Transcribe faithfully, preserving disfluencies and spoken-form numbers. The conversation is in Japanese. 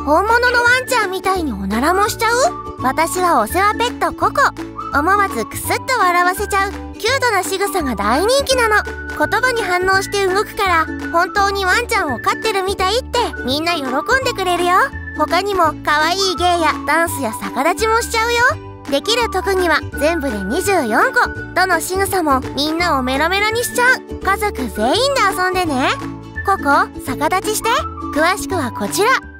本物のワンちゃんみたいにおならもしちゃう。私はお世話ペットココ。思わずクスッと笑わせちゃうキュートな仕草が大人気なの。言葉に反応して動くから本当にワンちゃんを飼ってるみたいってみんな喜んでくれるよ。他にも可愛い芸やダンスや逆立ちもしちゃうよ。できる特技は全部でにじゅうよんこ。どの仕草もみんなをメロメロにしちゃう。家族全員で遊んでね。ココ、逆立ちして。詳しくはこちら。